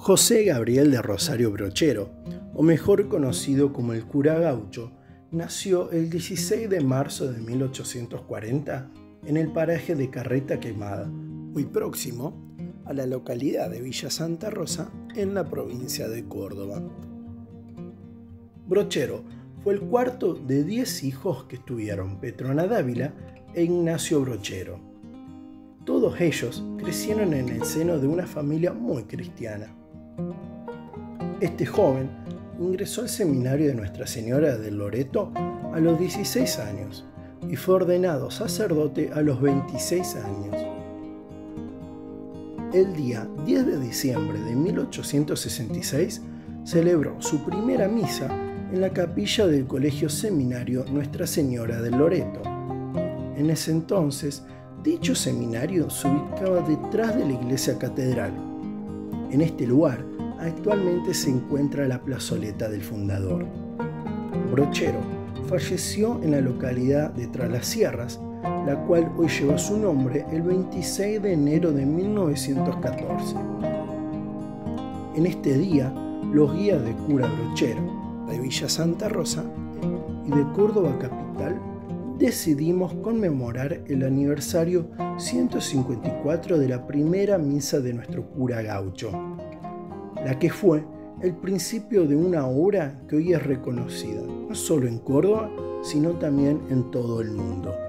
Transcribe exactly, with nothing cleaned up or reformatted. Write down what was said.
José Gabriel de Rosario Brochero, o mejor conocido como el cura Gaucho, nació el dieciséis de marzo de mil ochocientos cuarenta en el paraje de Carreta Quemada, muy próximo a la localidad de Villa Santa Rosa, en la provincia de Córdoba. Brochero fue el cuarto de diez hijos que tuvieron Petrona Dávila e Ignacio Brochero. Todos ellos crecieron en el seno de una familia muy cristiana. Este joven ingresó al seminario de Nuestra Señora del Loreto a los dieciséis años y fue ordenado sacerdote a los veintiséis años. El día diez de diciembre de mil ochocientos sesenta y seis celebró su primera misa en la capilla del Colegio Seminario Nuestra Señora del Loreto. En ese entonces, dicho seminario se ubicaba detrás de la iglesia catedral. En este lugar actualmente se encuentra la plazoleta del fundador. Brochero falleció en la localidad de Tras las Sierras, la cual hoy lleva su nombre, el veintiséis de enero de mil novecientos catorce. En este día, los guías de cura Brochero, de Villa Santa Rosa y de Córdoba capital, decidimos conmemorar el aniversario ciento cincuenta y cuatro de la primera misa de nuestro cura Gaucho, la que fue el principio de una obra que hoy es reconocida, no solo en Córdoba, sino también en todo el mundo.